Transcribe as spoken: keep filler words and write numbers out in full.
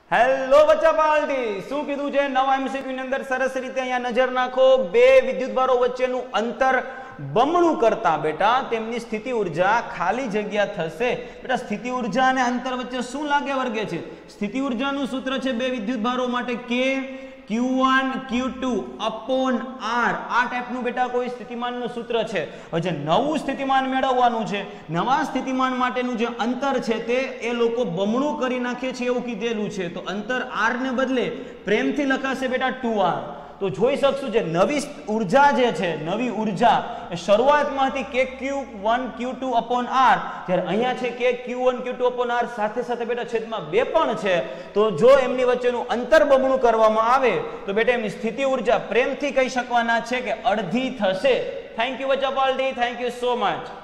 Hello બચ્ચા party, શું કીધું છે નવા એમસીક્યુ ની અંદર? સરસ રીતે અહીંયા નજર નાખો. બે વિદ્યુતભારો વચ્ચેનું અંતર બમણું કરતા બેટા તેમની સ્થિતિ ઉર્જા ખાલી જગ્યા થશે. બેટા સ્થિતિ ઉર્જા અને અંતર વચ્ચે શું લાગે વર્ગે છે? સ્થિતિ ઉર્જાનું સૂત્ર છે બે વિદ્યુતભારો માટે કે Q one Q two upon R. આ ટાઈપનું બેટા કોઈ સ્થિતિમાનનું સૂત્ર છે. હવે જે નવું સ્થિતિમાન મેળવવાનું છે, નવા સ્થિતિમાન માટેનું જે અંતર છે તે એ લોકો બમણું કરી નાખે છે એવું કીધેલું છે. તો અંતર આર ને બદલે પ્રેમથી લખાશે બેટા ટુ આર. તો જોઈ શકશું જે નવી ઉર્જા જે છે, નવી ઉર્જા એ શરૂઆતમાં હતી કે Q one Q two upon R, જ્યારે અહીંયા છે કે Q one Q two upon R, સાથે સાથે બેટા છેદમાં બે પણ છે. તો જો એમની વચ્ચેનું અંતર બમણું કરવામાં આવે તો બેટા એમની સ્થિતિ ઉર્જા પ્રેમથી કહી શકવાના છે કે અડધી થશે. થેન્ક યુ બચ્ચા party, thank you so much.